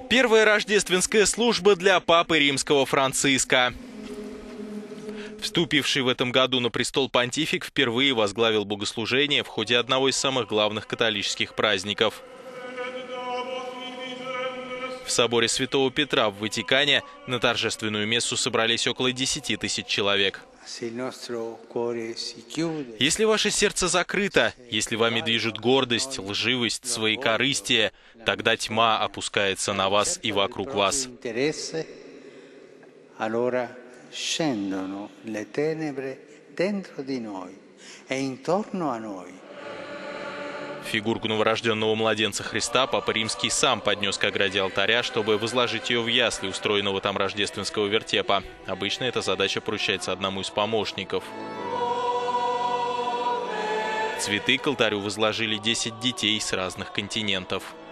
Первая рождественская служба для папы римского Франциска. Вступивший в этом году на престол понтифик впервые возглавил богослужение в ходе одного из самых главных католических праздников. В соборе Святого Петра в Ватикане на торжественную мессу собрались около 10 тысяч человек. Если ваше сердце закрыто, если вами движет гордость, лживость, своекорыстие, тогда тьма опускается на вас и вокруг вас. Фигурку новорожденного младенца Христа Папа Римский сам поднес к ограде алтаря, чтобы возложить ее в ясли устроенного там рождественского вертепа. Обычно эта задача поручается одному из помощников. Цветы к алтарю возложили 10 детей с разных континентов.